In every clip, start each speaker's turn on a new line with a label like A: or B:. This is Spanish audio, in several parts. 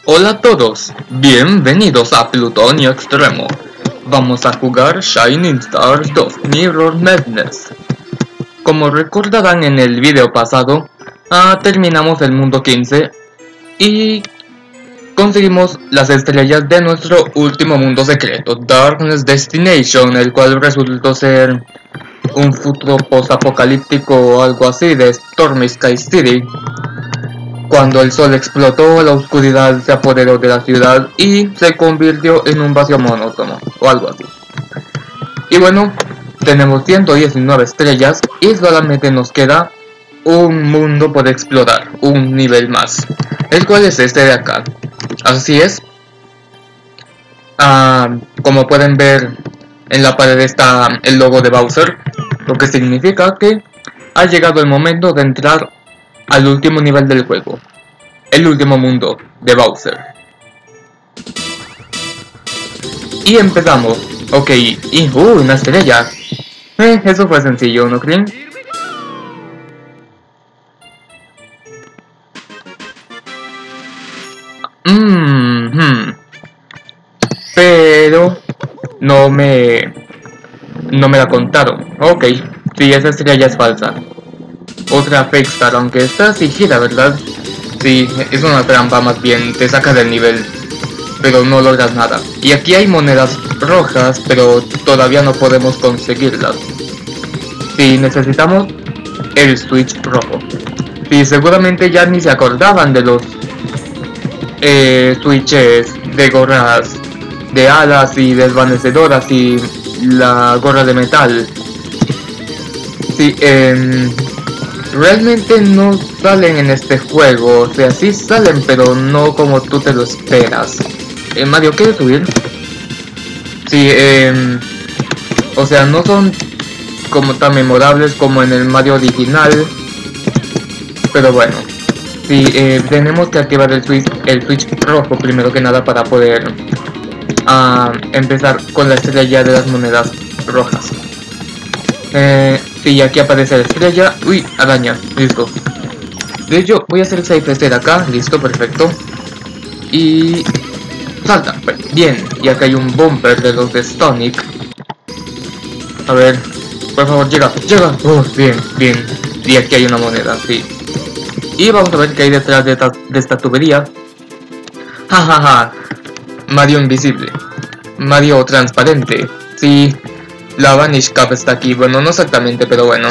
A: Hola a todos, bienvenidos a Plutonio Extremo. Vamos a jugar Shining Stars 2 Mirror Madness. Como recordarán en el video pasado, terminamos el mundo 15 y conseguimos las estrellas de nuestro último mundo secreto, Darkness Destination, el cual resultó ser un futuro post-apocalíptico o algo así de Stormy Sky City. Cuando el sol explotó, la oscuridad se apoderó de la ciudad y se convirtió en un vacío monótono, o algo así. Y bueno, tenemos 119 estrellas y solamente nos queda un mundo por explorar, un nivel más, el cual es este de acá. Así es. Como pueden ver, en la pared está el logo de Bowser, lo que significa que ha llegado el momento de entrar al último nivel del juego, el último mundo de Bowser. Y empezamos. Ok, y una estrella. Eso fue sencillo, ¿no creen? Pero no me la contaron. Ok, sí, esa estrella es falsa. Otra fake star, aunque esta sí gira, ¿verdad? Sí, es una trampa más bien, te saca del nivel, pero no logras nada. Y aquí hay monedas rojas, pero todavía no podemos conseguirlas. Sí, necesitamos el switch rojo. Sí, seguramente ya ni se acordaban de los switches de gorras de alas y desvanecedoras y la gorra de metal. Sí, realmente no salen en este juego, o sea, sí salen, pero no como tú te lo esperas. Mario, ¿quieres subir? Sí, o sea, no son como tan memorables como en el Mario original, pero bueno. Sí, tenemos que activar el switch rojo primero que nada para poder empezar con la estrella de las monedas rojas. Sí, aquí aparece la estrella. Uy, araña, listo. De hecho, voy a hacer safe state acá, listo, perfecto. Y salta, bien. Y acá hay un bumper de los de Sonic. A ver, por favor, llega. Bien, bien. Y aquí hay una moneda, sí. Y vamos a ver qué hay detrás de esta tubería. Jajaja, Mario invisible, Mario transparente. Sí, la Vanish Cap está aquí, bueno, no exactamente, pero bueno.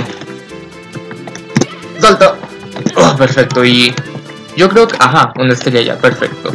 A: ¡Salta! Oh, perfecto, y yo creo que... Ajá, una estrella, perfecto.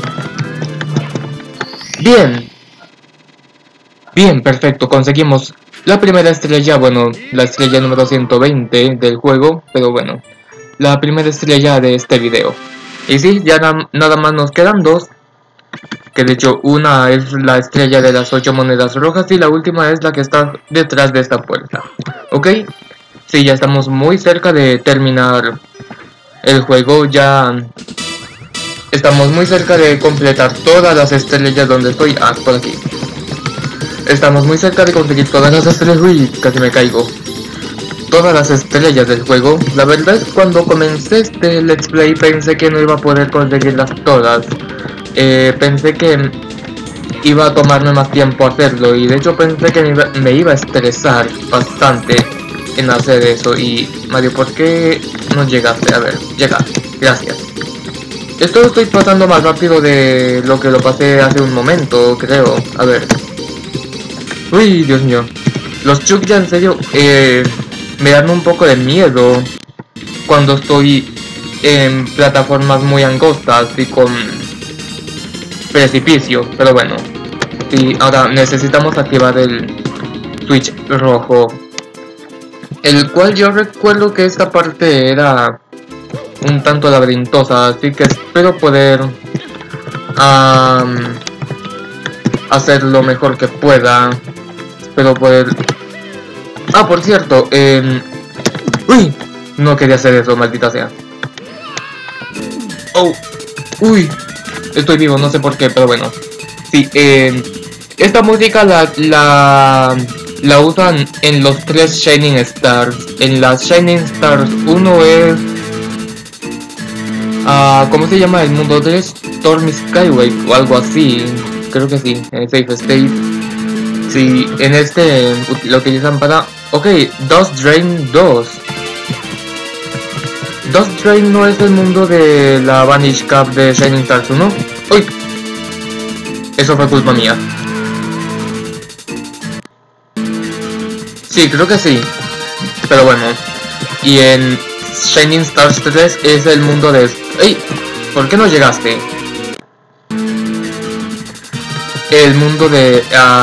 A: Bien. Bien, perfecto, conseguimos la primera estrella, bueno, la estrella número 120 del juego, pero bueno, la primera estrella de este video. Y sí, ya nada más nos quedan dos. Que de hecho una es la estrella de las 8 monedas rojas y la última es la que está detrás de esta puerta. ¿Ok? Sí, ya estamos muy cerca de terminar el juego. Ya estamos muy cerca de completar todas las estrellas donde estoy. Por aquí. Estamos muy cerca de conseguir todas las estrellas. Uy, casi me caigo. Todas las estrellas del juego. La verdad es que cuando comencé este let's play pensé que no iba a poder conseguirlas todas. Pensé que iba a tomarme más tiempo hacerlo y de hecho pensé que me iba a estresar bastante en hacer eso. Y Mario, ¿por qué no llegaste? A ver, llega, gracias. Esto lo estoy pasando más rápido de lo que lo pasé hace un momento, creo. A ver. Uy, Dios mío. Los Chuck ya en serio me dan un poco de miedo cuando estoy en plataformas muy angostas y con precipicio, pero bueno. Sí, ahora necesitamos activar el switch rojo, el cual yo recuerdo que esta parte era un tanto laberintosa, así que espero poder hacer lo mejor que pueda. Espero poder... por cierto, uy, no quería hacer eso, maldita sea. Oh, uy, estoy vivo, no sé por qué, pero bueno. Sí, esta música la usan en los 3 Shining Stars. En las Shining Stars 1 es... ¿cómo se llama el mundo 3? Stormy Skyway o algo así. Creo que sí, en Safe State. Sí, en este lo utilizan para... Ok, Dust Drain 2. Dust Drain no es el mundo de la Vanish Cap de Shining Stars 1. ¡Uy! Eso fue culpa mía. Sí, creo que sí. Pero bueno. Y en Shining Stars 3 es el mundo de... ¡Ey! ¿Por qué no llegaste? El mundo de...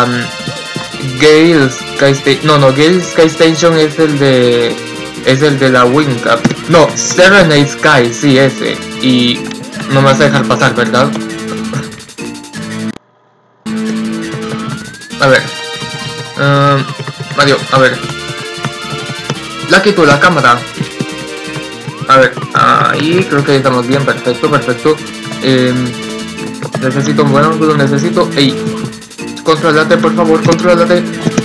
A: Gale Sky Station... No, Gale Sky Station es el de... Es el de la Wing Cap. No, Serenade Sky, sí, ese. Y... no me vas a dejar pasar, ¿verdad? A ver. Mario, a ver. Lucky, la cámara. A ver, ahí creo que estamos bien, perfecto, perfecto. Necesito un buen ángulo, necesito... ¡Ey! Contrólate, por favor, contrólate.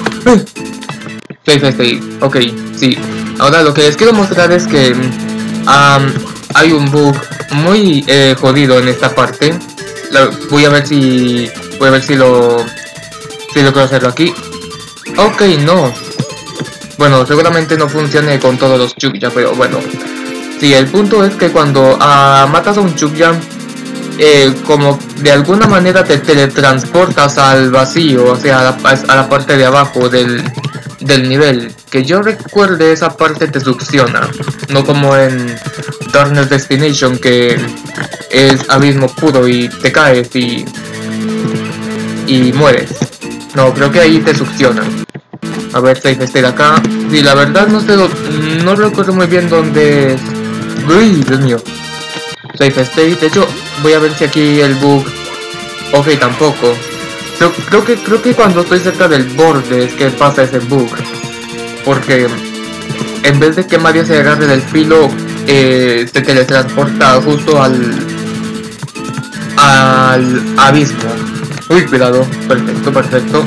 A: Safe State, ok, sí. Ahora lo que les quiero mostrar es que hay un bug muy jodido en esta parte. Voy a ver si lo quiero hacerlo aquí. Ok, no. Bueno, seguramente no funcione con todos los Chukya, pero bueno. Sí, el punto es que cuando matas a un Chukya, como de alguna manera te teletransportas al vacío, o sea, a la parte de abajo del nivel. Que yo recuerde, esa parte te succiona, no como en Darkness Destination, que es abismo puro y te caes y mueres. No, creo que ahí te succiona. A ver, Safe State acá. Sí, la verdad no sé, no recuerdo muy bien dónde es. Uy, Dios mío. Safe State, de hecho, voy a ver si aquí el bug... Ok, tampoco. Creo que cuando estoy cerca del borde es que pasa ese bug. Porque en vez de que Mario se agarre del filo, se teletransporta justo al abismo. Uy, cuidado. Perfecto, perfecto.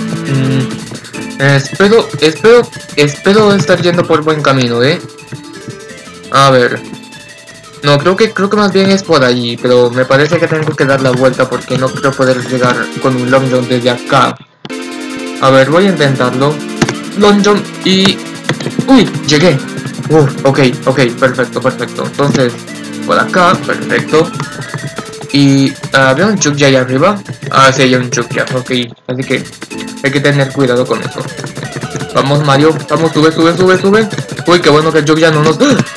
A: Espero estar yendo por buen camino, A ver. No, creo que más bien es por allí, pero me parece que tengo que dar la vuelta porque no creo poder llegar con un long jump desde acá. A ver, voy a intentarlo. Long jump y... ¡Uy! Llegué. Ok, perfecto. Entonces, por acá, perfecto. Y... ¿había un Chukya ahí arriba? Sí, hay un Chukya, ok. Así que hay que tener cuidado con eso. Vamos, Mario, vamos, sube. Uy, qué bueno que el Chukya no nos...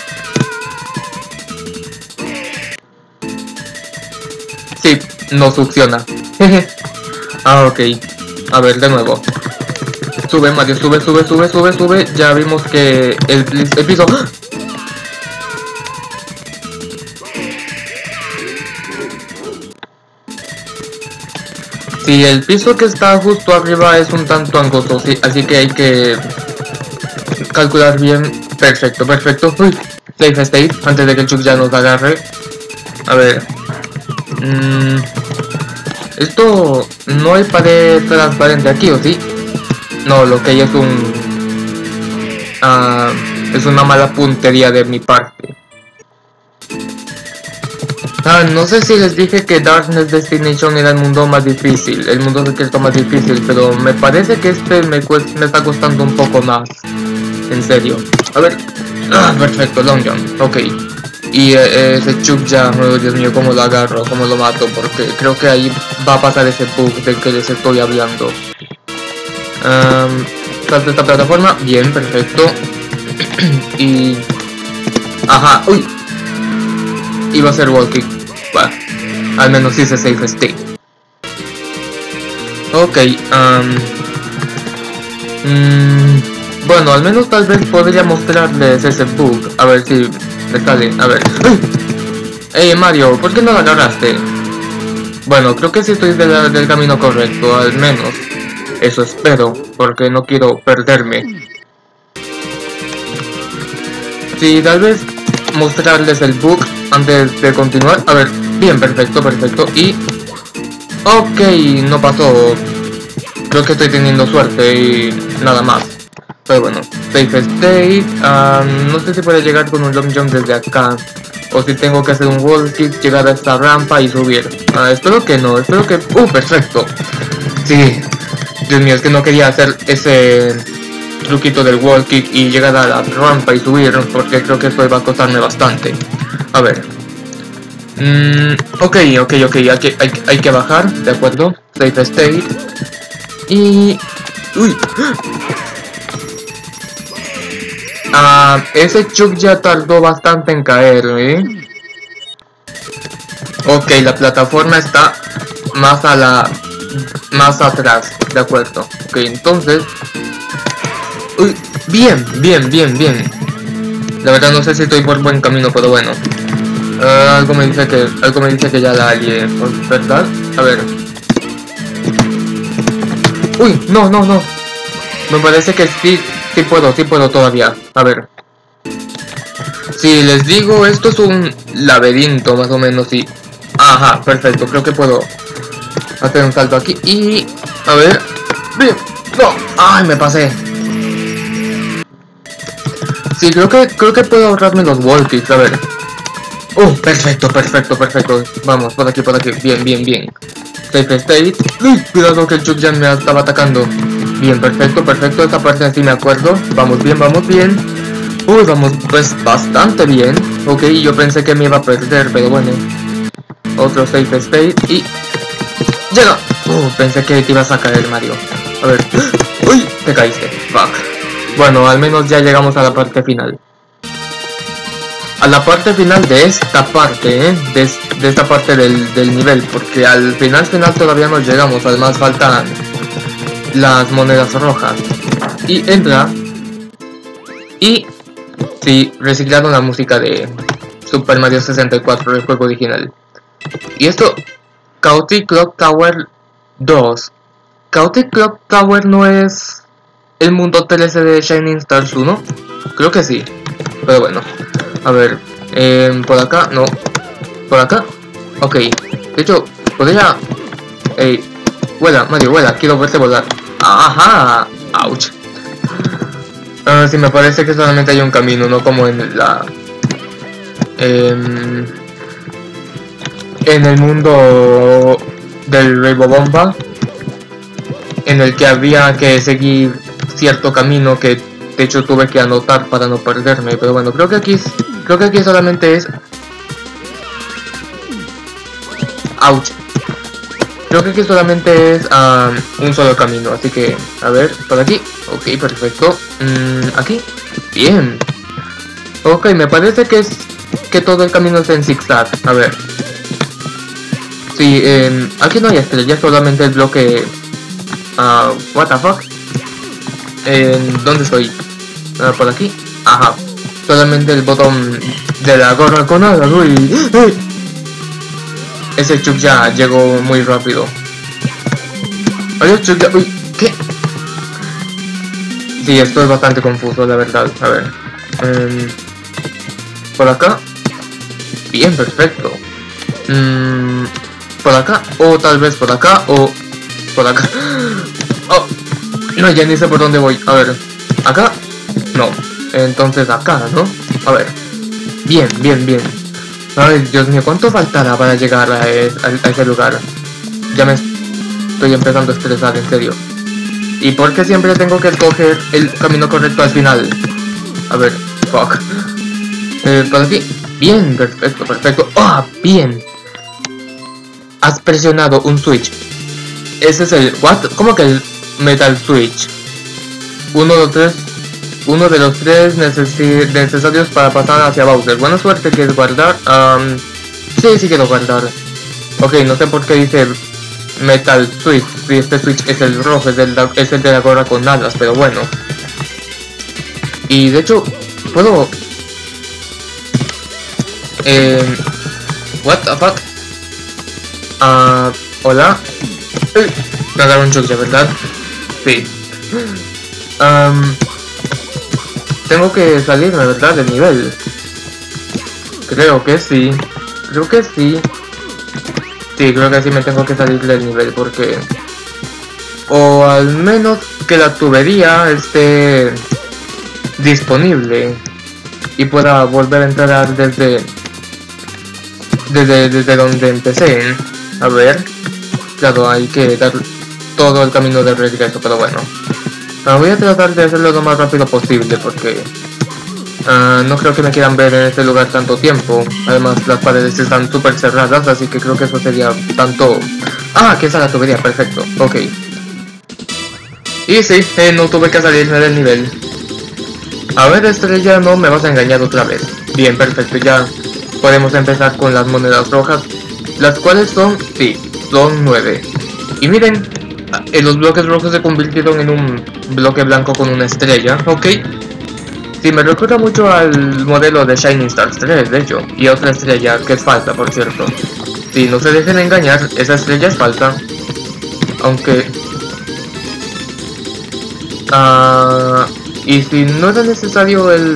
A: Sí, no succiona. Ok. A ver, de nuevo. Sube, Mario, sube. Ya vimos que el piso... Sí, el piso que está justo arriba es un tanto angosto, sí, así que hay que calcular bien. Perfecto. Uy, Safe State, antes de que el Chukya nos agarre. A ver. Esto no hay pared transparente aquí, ¿o sí? No, lo que hay es es una mala puntería de mi parte. No sé si les dije que Darkness Destination era el mundo más difícil, el mundo secreto más difícil, pero me parece que este me está costando un poco más. En serio. A ver. Perfecto, long jump, ok. Y ese Chukya, oh, Dios mío, cómo lo agarro, cómo lo mato, porque creo que ahí va a pasar ese bug del que les estoy hablando. Salto esta plataforma, bien, perfecto. Y... ajá, uy. Iba a ser walking. Bueno, al menos hice Safe State. Ok, bueno, al menos tal vez podría mostrarles ese bug. A ver si me sale, a ver. Hey Mario, ¿por qué no lo agarraste? Bueno, creo que sí estoy del camino correcto, al menos. Eso espero, porque no quiero perderme. Sí, tal vez mostrarles el bug antes de continuar. A ver, bien, perfecto. Y... ok, no pasó. Creo que estoy teniendo suerte y nada más. Pero bueno, safe state. No sé si puedo llegar con un long jump desde acá. O si tengo que hacer un wall kick, llegar a esta rampa y subir. Espero que no, espero que... perfecto. Sí. Dios mío, es que no quería hacer ese truquito del wall kick y llegar a la rampa y subir, porque creo que esto va a costarme bastante. A ver. Ok, hay que bajar, de acuerdo. Safe state. Y... uy. Ese Chuck ya tardó bastante en caer, ¿eh? Ok, la plataforma está más atrás, de acuerdo. Ok, entonces... uy, bien. La verdad no sé si estoy por buen camino, pero bueno. Algo me dice que ya la lié, ¿verdad? A ver. Uy, no. Me parece que sí puedo todavía. A ver. Si les digo, esto es un laberinto más o menos y... ajá, perfecto, creo que puedo hacer un salto aquí y... a ver... bien, no, ay, me pasé. Sí, creo que puedo ahorrarme los wall kicks, a ver. Perfecto. Vamos, por aquí, bien. Safe state. Uy, cuidado que el Chuck ya me estaba atacando. Bien, perfecto, esta parte sí me acuerdo. Vamos bien. Uy, vamos pues bastante bien. Ok, yo pensé que me iba a perder, pero bueno. Otro safe state y... ¡llega! Pensé que te ibas a caer, Mario. A ver... ¡uy! Te caíste. Fuck. Bueno, al menos ya llegamos a la parte final. A la parte final de esta parte, ¿eh? De esta parte del nivel. Porque al final todavía no llegamos. Además faltan las monedas rojas. Y entra... y... sí, reciclaron la música de Super Mario 64, el juego original. Y esto, Chaotic Clock Tower 2. Chaotic Clock Tower no es el mundo TLC de Shining Stars 1. Creo que sí, pero bueno. A ver, por acá, no. Por acá, ok. De hecho, podría... vuela, Mario, vuela, quiero verte volar. Ajá, ouch. Sí, me parece que solamente hay un camino, no como en la... en el mundo del Rainbow Bomba, en el que había que seguir cierto camino que de hecho tuve que anotar para no perderme, pero bueno, creo que aquí solamente es... ouch. Creo que aquí solamente es un solo camino, así que, a ver, por aquí. Ok, perfecto. Aquí. Bien. Ok, me parece que todo el camino es en zigzag. A ver. Sí, aquí no hay estrellas, solamente el bloque... what the fuck. ¿Dónde estoy? Por aquí. Ajá. Solamente el botón de la gorra con alas. Uy. Ese Chuck ya llegó muy rápido. Adiós, Chuck ya... uy, ¿qué? Sí, esto es bastante confuso, la verdad. A ver. Por acá. Bien, perfecto. Por acá. O tal vez por acá. O por acá. Oh. No, ya ni sé por dónde voy. A ver. ¿Acá? No. Entonces acá, ¿no? A ver. Bien. Ay, Dios mío, ¿cuánto faltará para llegar a ese lugar? Ya me estoy empezando a estresar, en serio. ¿Y por qué siempre tengo que escoger el camino correcto al final? A ver, fuck. Por aquí. Bien, perfecto. Bien. Has presionado un switch. Ese es el... ¿what? ¿Cómo que el Metal Switch? Uno de los tres necesarios para pasar hacia Bowser. Buena suerte, ¿quieres guardar? Sí quiero guardar. Ok, no sé por qué dice Metal Switch. Si este Switch es el rojo, es el de la gorra con alas, pero bueno. Y de hecho, puedo... what the fuck? Hola. Me agarró un choque, ¿verdad? Sí. Tengo que salirme, ¿verdad? Del nivel. Creo que sí. Sí, creo que sí me tengo que salir del nivel porque... o al menos que la tubería esté disponible y pueda volver a entrar desde donde empecé. A ver, claro, hay que dar todo el camino de regreso, pero bueno. Voy a tratar de hacerlo lo más rápido posible porque no creo que me quieran ver en este lugar tanto tiempo. Además las paredes están súper cerradas, así que creo que eso sería tanto... Ah, que esa es la tubería, perfecto, ok. Y sí, no tuve que salirme del nivel. A ver, Estrella, no me vas a engañar otra vez. Bien, perfecto, ya podemos empezar con las monedas rojas, las cuales son, sí, son 9. Y miren, los bloques rojos se convirtieron en un bloque blanco con una estrella, ok. Sí, me recuerda mucho al modelo de Shining Stars 3, de hecho, y otra estrella que es falsa, por cierto. Sí, no se dejen engañar, esa estrella es falsa, aunque... y si no era necesario el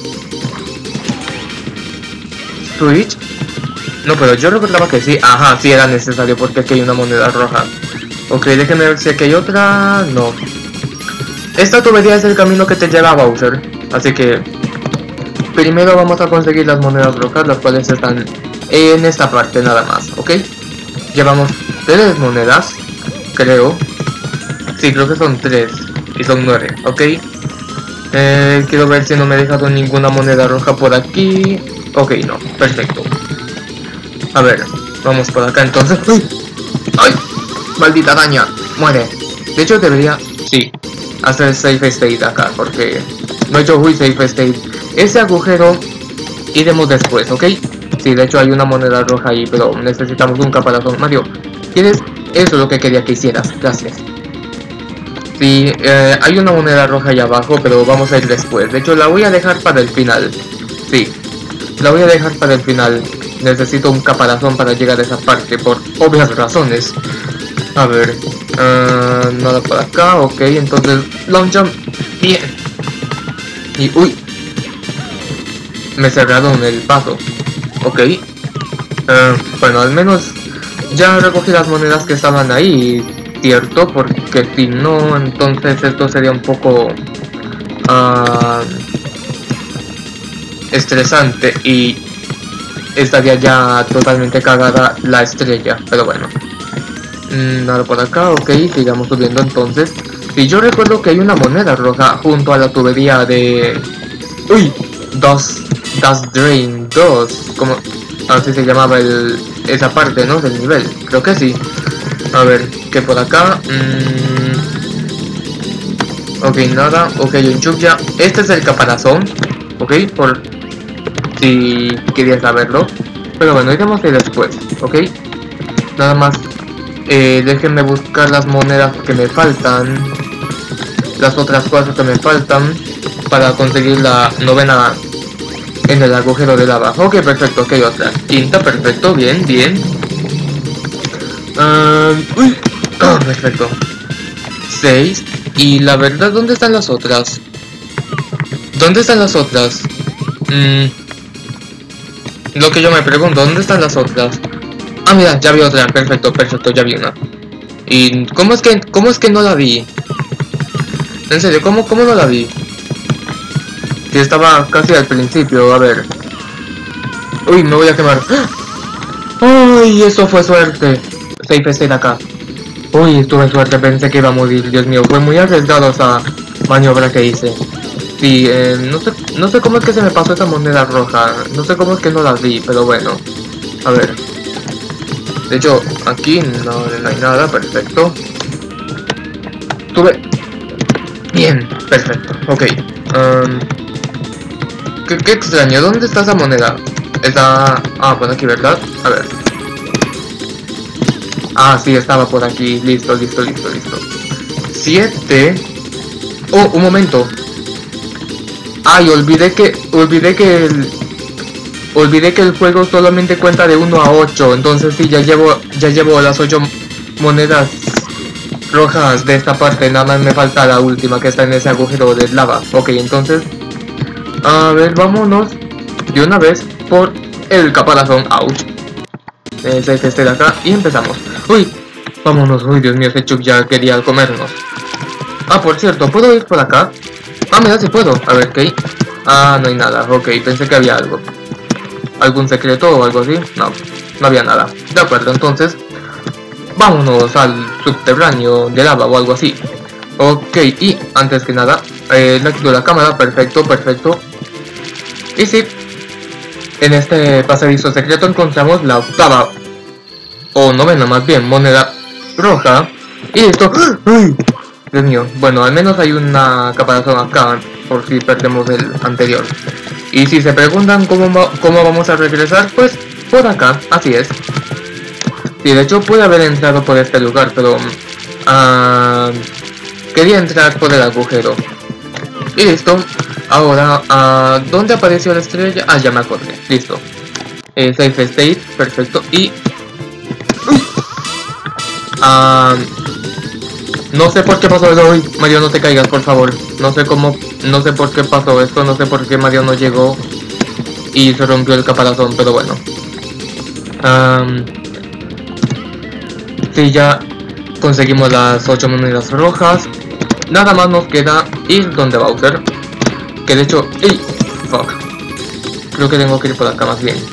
A: switch, no, pero yo recordaba que sí, ajá, sí era necesario porque aquí hay una moneda roja. Ok, déjenme ver si aquí hay otra, no. Esta tubería es el camino que te lleva a Bowser, así que primero vamos a conseguir las monedas rojas, las cuales están en esta parte nada más, ok. Llevamos 3 monedas, creo. Sí, creo que son 3 y son 9, ok. Quiero ver si no me he dejado ninguna moneda roja por aquí. Ok, no, perfecto. A ver, vamos por acá entonces. ¡Uy! ¡Ay! ¡Maldita araña! Muere. De hecho debería, sí, hacer safe state acá, porque no he hecho safe state. Ese agujero iremos después, ¿ok? Sí, de hecho hay una moneda roja ahí, pero necesitamos un caparazón. Mario, ¿quieres? Eso es lo que quería que hicieras, gracias. Sí, hay una moneda roja ahí abajo, pero vamos a ir después. De hecho la voy a dejar para el final. Sí, la voy a dejar para el final. Necesito un caparazón para llegar a esa parte, por obvias razones. A ver, nada por acá, ok, entonces long jump, bien. Y uy, me cerraron el paso, ok. Bueno, al menos ya recogí las monedas que estaban ahí, cierto, porque si no, entonces esto sería un poco estresante y estaría ya totalmente cagada la estrella, pero bueno. Nada por acá, ok, sigamos subiendo entonces. Si yo recuerdo que hay una moneda roja junto a la tubería de... Uy, Dust Drain 2, como así se llamaba esa parte, ¿no? Del nivel, creo que sí. A ver, ¿qué por acá? Ok, nada, ok, un chup-ya. Este es el caparazón, ok, por si querías saberlo. Pero bueno, iremos ahí después, ok. Nada más, déjenme buscar las monedas que me faltan, las otras 4 que me faltan, para conseguir la 9ª en el agujero de lava. Ok, perfecto, ok, otra. 5ª, perfecto, bien, bien. Uy, oh, perfecto. 6. Y la verdad, ¿dónde están las otras? ¿Dónde están las otras? Lo que yo me pregunto, ¿dónde están las otras? Ah, mira, ya vi otra, perfecto, perfecto, ya vi una. ¿Y cómo es que no la vi? En serio, ¿cómo no la vi? Que estaba casi al principio, a ver. Uy, me voy a quemar. Uy, eso fue suerte. Safe state acá. Uy, tuve suerte, pensé que iba a morir, Dios mío, fue muy arriesgado esa maniobra que hice. Sí, no sé cómo es que se me pasó esa moneda roja, no sé cómo es que no la vi, pero bueno. A ver. De hecho, aquí no hay nada, perfecto. Tuve... Bien, perfecto, ok. Qué extraño, ¿dónde está esa moneda? Está... Ah, por aquí, ¿verdad? A ver. Ah, sí, estaba por aquí, listo. 7... Oh, un momento. Ay, olvidé que el juego solamente cuenta de 1 a 8, entonces sí, ya llevo las 8 monedas rojas de esta parte, nada más me falta la última que está en ese agujero de lava. Ok, entonces, a ver, vámonos de una vez por el caparazón, ouch. Es este de acá y empezamos. Uy, vámonos, uy, Dios mío, ese Chuck ya quería comernos. Ah, por cierto, ¿puedo ir por acá? Ah, mira, si puedo. A ver, ¿qué hay? Ah, no hay nada. Ok, pensé que había algo. ¿Algún secreto o algo así? No, no había nada. De acuerdo, entonces vámonos al subterráneo de lava o algo así. Ok, y antes que nada, le quito la cámara. Perfecto, perfecto. Y sí, en este pasadizo secreto encontramos la octava, o novena más bien, moneda roja. Y esto... ¡Ay! Dios mío, bueno, al menos hay una caparazón acá, por si perdemos el anterior. Y si se preguntan cómo vamos a regresar, pues por acá, así es. Sí, de hecho pude haber entrado por este lugar, pero... quería entrar por el agujero. Y listo. Ahora, ¿dónde apareció la estrella? Ah, ya me acordé. Listo. Safe state, perfecto. Y... no sé por qué pasó eso hoy. Mario, no te caigas, por favor. No sé por qué pasó esto. No sé por qué Mario no llegó y se rompió el caparazón, pero bueno. Sí, ya conseguimos las 8 monedas rojas. Nada más nos queda ir donde Bowser. Que de hecho... ¡Ey! Fuck. Creo que tengo que ir por acá más bien.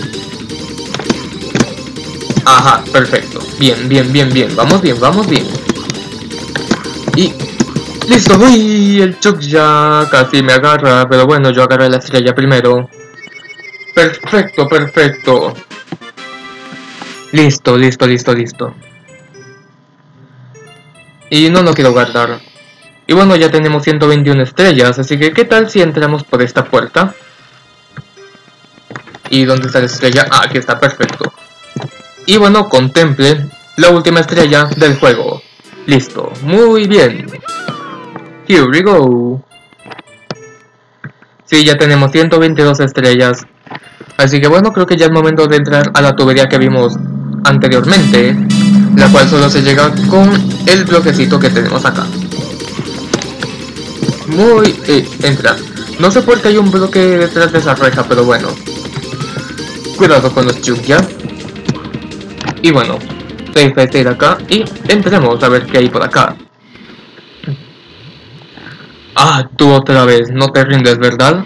A: Ajá, perfecto. Bien, bien, bien, bien. Vamos bien, vamos bien. Y... ¡listo! ¡Uy! El Chuck ya casi me agarra. Pero bueno, yo agarré la estrella primero. Perfecto, perfecto. Listo, listo, listo, listo. Y no lo quiero guardar. Y bueno, ya tenemos 121 estrellas, así que ¿qué tal si entramos por esta puerta? ¿Y dónde está la estrella? Ah, aquí está, perfecto. Y bueno, contemple la última estrella del juego. Listo, muy bien. Here we go. Sí, ya tenemos 122 estrellas. Así que bueno, creo que ya es momento de entrar a la tubería que vimos anteriormente, la cual solo se llega con el bloquecito que tenemos acá. Entra. No sé por qué hay un bloque detrás de esa reja, pero bueno. Cuidado con los Chuck ya. Y bueno, safe state acá y entremos a ver qué hay por acá. Ah, tú otra vez, no te rindes, ¿verdad?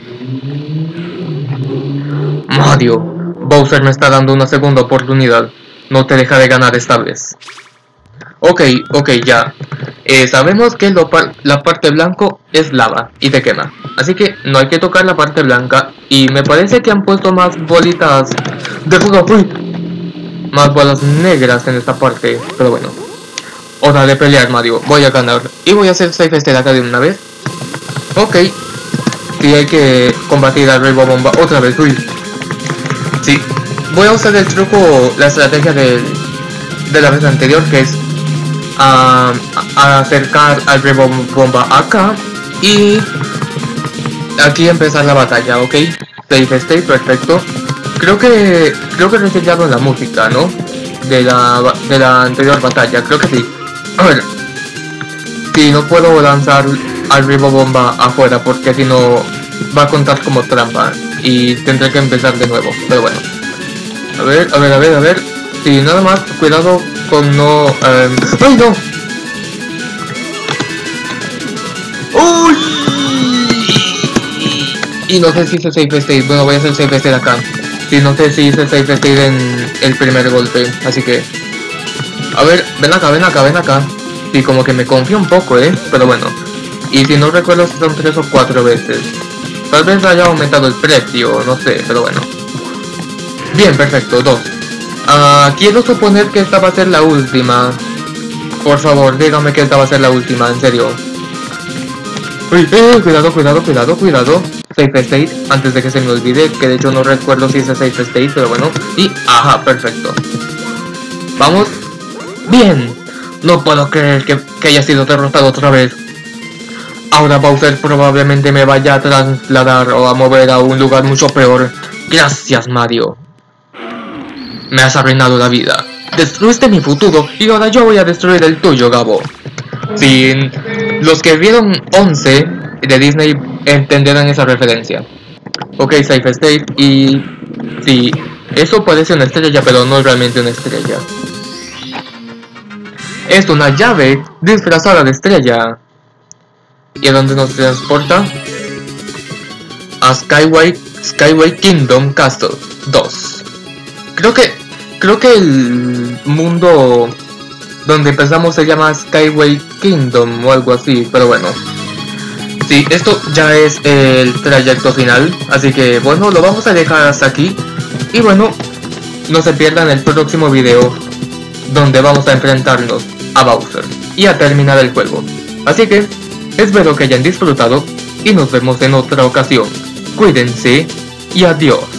A: Mario, Bowser me está dando una segunda oportunidad. No te deja de ganar esta vez. Ok, ya. Sabemos que la parte blanco es lava y te quema. Así que no hay que tocar la parte blanca. Y me parece que han puesto más bolitas de fuego. ¡Uy! Más bolas negras en esta parte. Pero bueno. Hora de pelear, Mario. Voy a ganar. Y voy a hacer safe state acá de una vez. Ok. Sí, hay que combatir al Rainbow Bomba otra vez. Uy. Sí. Voy a usar el truco, la estrategia de la vez anterior, que es a acercar al Rainbow Bomba acá y aquí empezar la batalla, ¿ok? Safe state, perfecto. Creo que reseñaron la música, ¿no? De la anterior batalla, creo que sí. A ver, si no puedo lanzar al Rainbow Bomba afuera porque si no va a contar como trampa y tendré que empezar de nuevo, pero bueno. A ver. Sí, nada más, cuidado con no... ¡ay, no! ¡Uy! Y no sé si hice safe state. Bueno, voy a hacer safe state acá. Sí, no sé si hice safe state en el primer golpe. Así que... a ver, ven acá. Sí, como que me confío un poco, pero bueno. Y si no recuerdo si son 3 o 4 veces. Tal vez haya aumentado el precio, no sé, pero bueno. Bien, perfecto, 2. Quiero suponer que esta va a ser la última. Por favor, dígame que esta va a ser la última, en serio. Uy, cuidado. Safe state, antes de que se me olvide, que de hecho no recuerdo si hice safe state, pero bueno. Y, ajá, perfecto. Vamos. Bien. No puedo creer que haya sido derrotado otra vez. Ahora Bowser probablemente me vaya a trasladar o a mover a un lugar mucho peor. Gracias, Mario. Me has arruinado la vida. Destruiste mi futuro y ahora yo voy a destruir el tuyo, Gabo. Sí, los que vieron 11 de Disney entenderán esa referencia. Ok, safe state y... sí, eso parece una estrella, pero no es realmente una estrella. Es una llave disfrazada de estrella. y a donde nos transporta a Skyway Kingdom Castle 2. Creo que el mundo donde empezamos se llama Skyway Kingdom o algo así, pero bueno. Sí, esto ya es el trayecto final, así que bueno, lo vamos a dejar hasta aquí. Y bueno, no se pierdan el próximo video, donde vamos a enfrentarnos a Bowser y a terminar el juego. Así que espero que hayan disfrutado y nos vemos en otra ocasión. Cuídense y adiós.